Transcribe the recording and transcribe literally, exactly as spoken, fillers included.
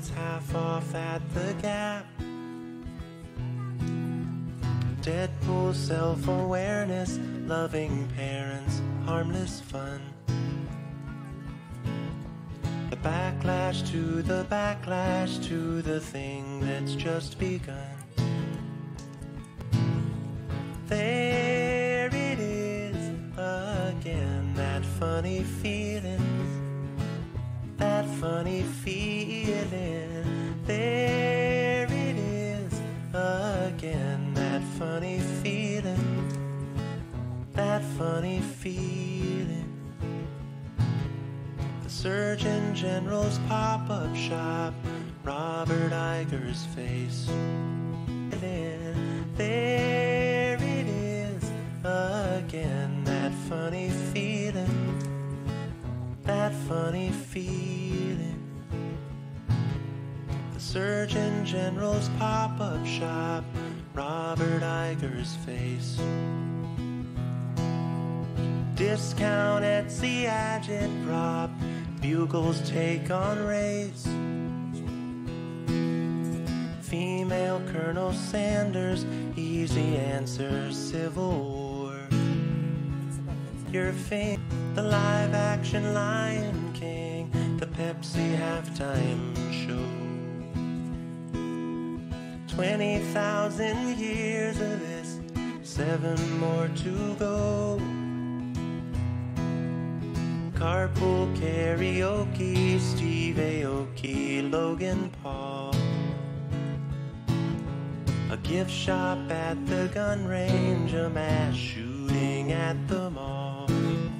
it's half off at the Gap. Deadpool, self-awareness, loving parents, harmless fun. The backlash to the backlash to the thing that's just begun. There it is again, that funny feeling, that funny feeling. There it is again, that funny feeling, that funny feeling. The Surgeon General's pop-up shop, Robert Iger's face. There it is again, that funny feeling, that funny feeling. The Surgeon General's pop-up shop, Robert Iger's face. Discount Etsy agitprop, Bugle's take on race. Female Colonel Sanders, easy answer, Civil War. Your fame, the live-action Lion King, the Pepsi halftime show. Twenty thousand years of this, seven more to go. Carpool karaoke, Steve Aoki, Logan Paul. A gift shop at the gun range, a mass shooting at the mall.